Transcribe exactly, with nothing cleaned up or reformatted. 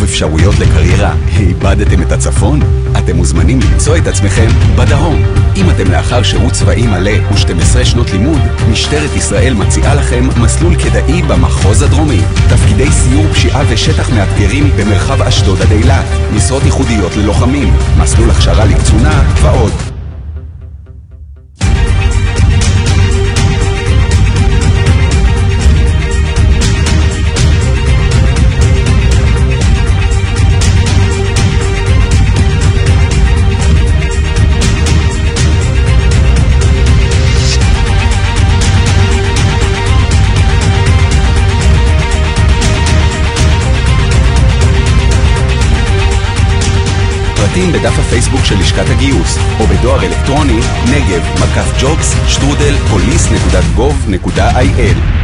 מרוב אפשרויות לקריירה, איבדתם את הצפון? אתם מוזמנים למצוא את עצמכם בדרום. אם אתם לאחר שירות צבאי מלא ו-שתים עשרה שנות לימוד, משטרת ישראל מציעה לכם מסלול כדאי במחוז הדרומי. תפקידי סיור פשיעה ושטח מאתגרים במרחב אשדוד עד אילת, משרות ייחודיות ללוחמים, מסלול הכשרה לקצונה ועוד. פרטים בדף הפייסבוק של לשכת הגיוס, או בדואר אלקטרוני נגב מקף ג'ובס שטרודל פוליס נקודה גוב נקודה איי אל.